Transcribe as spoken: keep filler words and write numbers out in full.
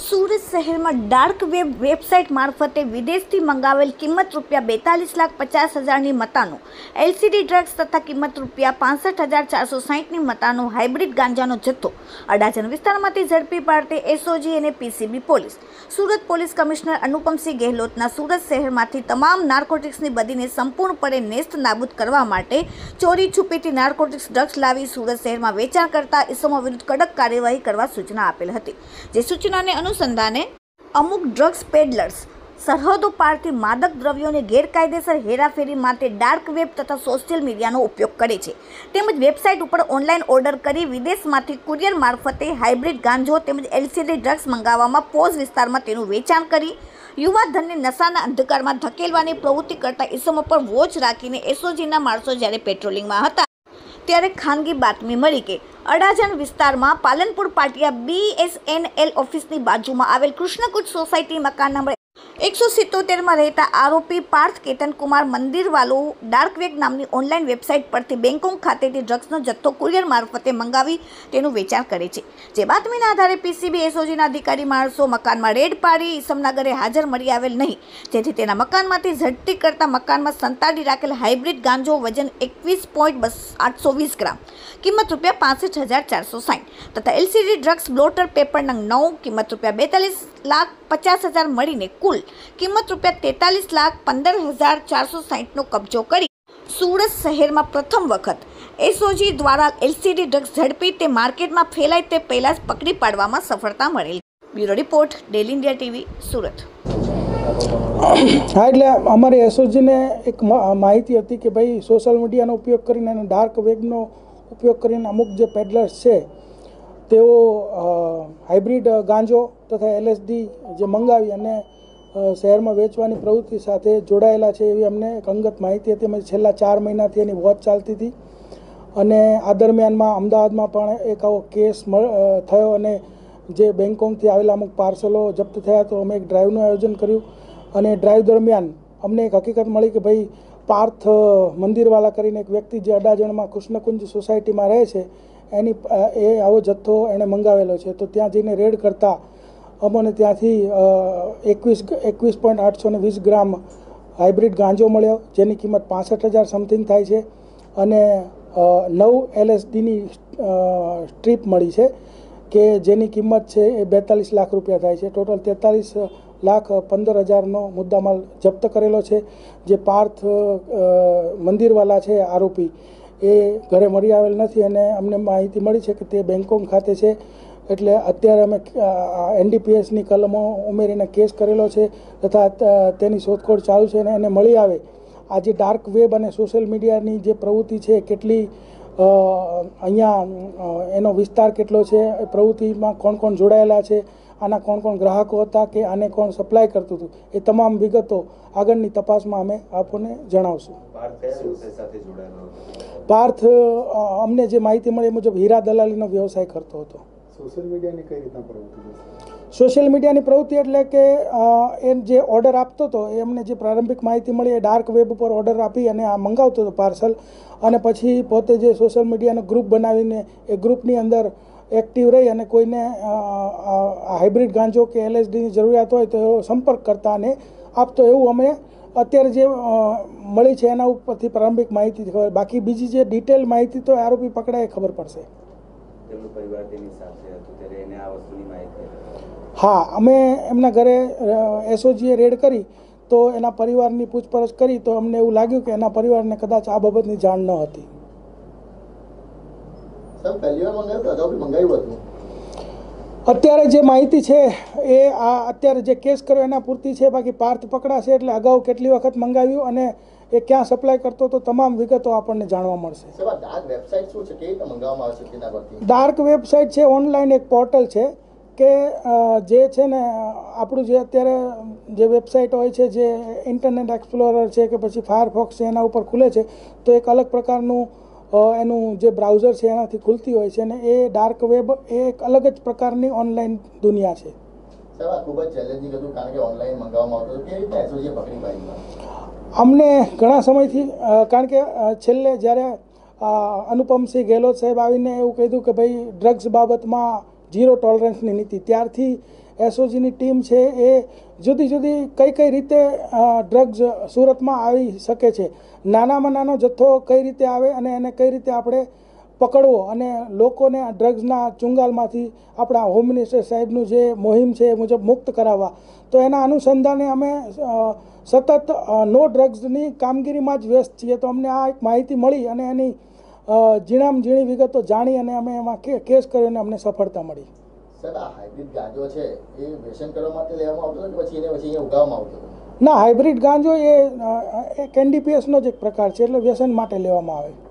સુરત શહેરમાં dark web website મારફતે વિદેશથી મંગાવેલ કિંમત રૂપિયા બેતાલીસ લાખ પચાસ હજારની મતાનો એલસીડી ડ્રગ્સ તથા કિંમત રૂપિયા પાંસઠ હજાર ચારસો સાહીઠની મતાનો હાઇબ્રિડ ગાંજાનો જથ્થો અડાજણ વિસ્તારમાંથી ઝડપી પાડતી એસઓજી અને PCB police. Surat police commissioner Anupamsinh ગેહલોતના સુરત શહેરમાંથી તમામ નાર્કોટિક્સની બદીને સંપૂર્ણપણે નેસ્ત નાબૂદ કરવા માટે ચોરી છુપીથી નાર્કોટિક્સ ડ્રગ્સ લાવી સુરત શહેરમાં વેચાણ કરતા ઇસમો વિરુદ્ધ કડક કાર્યવાહી કરવા સૂચના આપેલ હતી. જે સૂચનાને અનુસંધાને અમુક ડ્રગ્સ પેડલર્સ સરહદો પારથી માદક દ્રવ્યોને ગેરકાયદેસર હેરાફેરી માટે ડાર્ક વેબ તથા સોશિયલ મીડિયાનો ઉપયોગ કરે છે. તેમજ વેબસાઇટ ઉપર ઓનલાઈન ઓર્ડર કરી વિદેશમાંથી કુરિયર મારફતે હાઇબ્રિડ ગાંજો તેમજ એલસીડી ડ્રગ્સ મંગાવવામાં પોઝ વિસ્તારમાં તેનું વેચાણ કરી યુવાધનને નશાના અંધકારમાં ધકેલવાની પ્રવૃત્તિ કરતા ઇસમો પર વોચ રાખીને એસઓજીના માણસો જ્યારે પેટ્રોલિંગમાં હતા ત્યારે ખાનગી બાતમી મળી કે અડાજણ વિસ્તારમાં પાલનપુર પાટિયા બીએસએનએલ ઓફિસની બાજુમાં આવેલ કૃષ્ણકુટ સોસાયટી મકાન નંબર એકસો સિત્તોતેરમાં રહેતા આરોપી પાર્થ કેતન કુમાર મંદિરવાલો ડાર્ક વેબ નામની ઓનલાઈન વેબસાઇટ પરથી બેંકોક ખાતેથી ડ્રગ્સનો જથ્થો કુરિયર મારફતે મંગાવી તેનું વેચાણ કરે છે. જે બાતમીના આધારે પીસીબી એસઓજીના અધિકારી માણસો મકાનમાં રેડ પાડી ઈસમના ઘરે હાજર મળી આવેલ નહીં, જેથી તેના મકાનમાંથી ઝડપી કરતા મકાનમાં સંતાડી રાખેલ હાઇબ્રિડ ગાંજો વજન એકવીસ પોઈન્ટ આઠસો વીસ ગ્રામ કિંમત રૂપિયા પાંસઠ હજાર ચારસો સાહીઠ તથા એલસીડી ડ્રગ્સ બ્લોટર પેપર નંગ નવ કિંમત રૂપિયા બેતાલીસ લાખ પચાસ હજાર મળીને કુલ કિંમત રૂપિયા તેતાલીસ લાખ પંદર હજાર ચારસો સાહીઠનો કબજો કરી સુરત શહેરમાં પ્રથમ વખત એસઓજી દ્વારા એલસીડી ડ્રગ્સ ઝડપી તે માર્કેટમાં ફેલાય તે પહેલાં જ પકડી પાડવામાં સફળતા મળેલ. Bureau report daily India TV Surat. હા, એટલે અમારી એસઓજીને એક માહિતી હતી કે ભાઈ સોશિયલ મીડિયાનો ઉપયોગ કરીને અને ડાર્ક વેબનો ઉપયોગ કરીને અમુક જે પેડલર્સ છે તેઓ હાઇબ્રિડ ગાંજો તથા એલએસડી જે મંગાવી અને શહેરમાં વેચવાની પ્રવૃત્તિ સાથે જોડાયેલા છે એવી અમને એક અંગત માહિતી હતી. અમે છેલ્લા ચાર મહિનાથી એની વોચ ચાલતી હતી અને આ દરમિયાનમાં અમદાવાદમાં પણ એક આવો કેસ થયો અને જે બેંકોકથી આવેલા અમુક પાર્સલો જપ્ત થયા તો અમે એક ડ્રાઈવનું આયોજન કર્યું અને ડ્રાઈવ દરમિયાન અમને એક હકીકત મળી કે ભાઈ પાર્થ મંદિરવાલા કરીને એક વ્યક્તિ જે અડાજણમાં કૃષ્ણકુંજ સોસાયટીમાં રહે છે એની એ આવો જથ્થો એણે મંગાવેલો છે. તો ત્યાં જઈને રેડ કરતાં અમને ત્યાંથી એકવીસ એકવીસ પોઈન્ટ આઠસો ને વીસ ગ્રામ હાઇબ્રિડ ગાંજો મળ્યો, જેની કિંમત પાસઠ હજાર સમથિંગ થાય છે અને નવ એલએસડીની સ્ટ્રીપ મળી છે કે જેની કિંમત છે એ બેતાલીસ લાખ રૂપિયા થાય છે. ટોટલ તેતાલીસ લાખ પંદર હજારનો મુદ્દામાલ જપ્ત કરેલો છે. જે પાર્થ મંદિરવાલા છે આરોપી એ ઘરે મળી આવેલ નથી અને અમને માહિતી મળી છે કે તે બેંકોક ખાતે છે. એટલે અત્યારે અમે એનડીપીએસની કલમો ઉમેરીને કેસ કરેલો છે તથા તેની શોધખોળ ચાલુ છે અને એને મળી આવે આ જે ડાર્ક વેબ અને સોશિયલ મીડિયાની જે પ્રવૃત્તિ છે કેટલી અહીંયા એનો વિસ્તાર કેટલો છે, એ પ્રવૃત્તિમાં કોણ કોણ જોડાયેલા છે, આના કોણ કોણ ગ્રાહકો હતા કે આને કોણ સપ્લાય કરતું હતું, એ તમામ વિગતો આગળની તપાસમાં અમે આપણને જણાવશું. પાર્થ અમને જે માહિતી મળી મુજબ હીરા દલાલીનો વ્યવસાય કરતો હતો. સોશિયલ મીડિયાની કઈ રીતના પ્રવૃત્તિ? સોશિયલ મીડિયાની પ્રવૃત્તિ એટલે કે એ જે ઓર્ડર આપતો હતો એ અમને જે પ્રારંભિક માહિતી મળી એ ડાર્ક વેબ ઉપર ઓર્ડર આપી અને આ મંગાવતો હતો પાર્સલ અને પછી પોતે જે સોશિયલ મીડિયાનો ગ્રુપ બનાવીને એ ગ્રુપની અંદર એક્ટિવ રહી અને કોઈને હાઇબ્રિડ ગાંજો કે એલએસડીની જરૂરિયાત હોય તો સંપર્ક કરતા અને આપતો એવું અમે અત્યારે જે મળી છે એના ઉપરથી પ્રારંભિક માહિતી ખબર. બાકી બીજી જે ડિટેલ માહિતી તો આરોપી પકડાય ખબર પડશે. હા, અમે એમના ઘરે એસઓજીએ રેડ કરી તો એના પરિવારની પૂછપરછ કરી તો અમને એવું લાગ્યું કે એના પરિવારને કદાચ આ બાબતની જાણ ન હતી. અત્યારે જે માહિતી છે એ આ અત્યારે જે કેસ કર્યો એના પૂરતી છે. બાકી પાર્થ પકડાશે એટલે અગાઉ કેટલી વખત મંગાવ્યું અને એ ક્યાં સપ્લાય કરતો તો તમામ વિગતો આપણને જાણવા મળશે. ડાર્ક વેબસાઇટ છે ઓનલાઈન એક પોર્ટલ છે કે જે છે ને આપણું જે અત્યારે જે વેબસાઇટ હોય છે જે ઇન્ટરનેટ એક્સપ્લોરર છે કે પછી ફાયરફોક્સ છે એના ઉપર ખુલે છે તો એક અલગ પ્રકારનું એનું જે બ્રાઉઝર છે એનાથી ખુલતી હોય છે અને એ ડાર્ક વેબ એ એક અલગ જ પ્રકારની ઓનલાઈન દુનિયા છે. અમને ઘણા સમયથી કારણ કે છેલ્લે જ્યારે અનુપમસિંહ ગેહલોત સાહેબ આવીને એવું કીધું કે ભાઈ ડ્રગ્સ બાબતમાં ઝીરો ટોલરન્સની નીતિ ત્યારથી એસઓજીની ટીમ છે એ જુદી જુદી કઈ કઈ રીતે ડ્રગ્સ સુરતમાં આવી શકે છે, નાનામાં નાનો જથ્થો કઈ રીતે આવે અને એને કઈ રીતે આપણે પકડવો અને લોકોને આ ડ્રગ્સના ચુંગાલમાંથી આપણા હોમ મિનિસ્ટર સાહેબનું જે મુહિમ છે એ મુજબ મુક્ત કરાવવા. તો એના અનુસંધાને અમે સતત નો ડ્રગ્સની કામગીરીમાં જ વ્યસ્ત છીએ. તો અમને આ એક માહિતી મળી અને એની ઝીણામ ઝીણી વિગતો જાણી અને અમે એમાં કેસ કર્યો અને અમને સફળતા મળી. સર, આ હાઇબ્રિડ ગાંજો છે એ વ્યસન કરવા માટે લેવામાં આવતો હતો કે પછી એને પછી અહીંયા ઉગાવવામાં આવતો હતો? ના, હાઇબ્રિડ ગાંજો એ એક એનડીપીએસનો જ એક પ્રકાર છે, એટલે વ્યસન માટે લેવામાં આવે.